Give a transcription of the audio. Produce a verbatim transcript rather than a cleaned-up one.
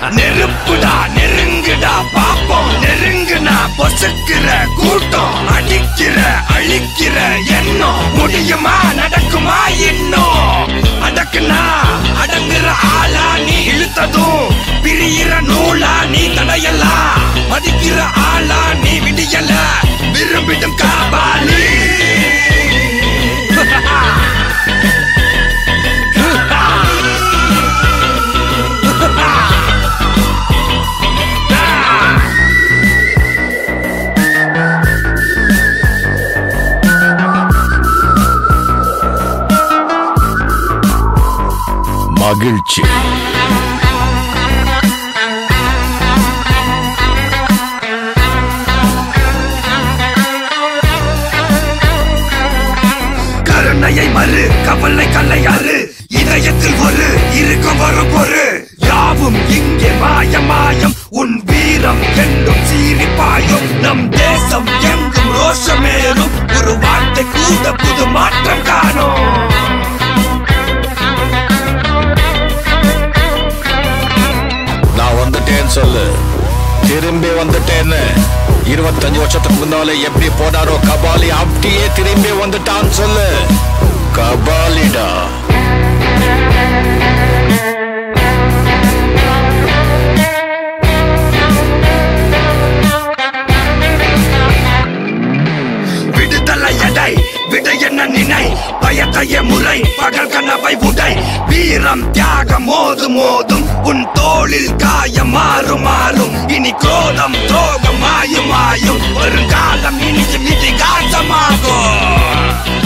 நெருப்புடா நெருங்குடா பாப்போம் நெருங்குனா பொசுக்கிற கூட்டம் அடிக்கிற அழிக்கிற எண்ணம் முடியுமா நடக்குமா இன்னும் அடக்குனா அடங்குற ஆளா நீ இழுத்ததும் பிரியிற நூலா நீ தடையலாம் மதிக்கிற ஆளா நீ விடியல விரும்பிடும் காபாலி மகிழ்ச்சி கருணையை மறு கவலை கல்லையாறு இதயத்தில் ஒரு இருக்கும் வரும் பொரு யாவும் இங்கே மாயம் மாயம் உன் வீரம் என்றும் சீரிப்பாயும் நம் தேசம் எங்கும் ரோஷமேறும் ஒரு வார்த்தை கூட புது மாற்றம் காணும் சொல்லு திரும்பி வந்துட்டேன்னு இருபத்தஞ்சு வருஷத்துக்கு முன்னாலே எப்படி போனாரோ கபாலி அப்படியே திரும்பி வந்துட்டான்னு சொல்லு கபாலிடா விடுதலை எடை விட என்ன நினை பயத்தைய முறை பகல் கனவை உடை வீரம் தியாகம் மோது மோதும் உன் தோளில் காயம் மாறும் மாறும் இனி கோதம் துரோகம் மாயும் மாயும் வருங்காலம் இனியும் இதிகாசமாகும்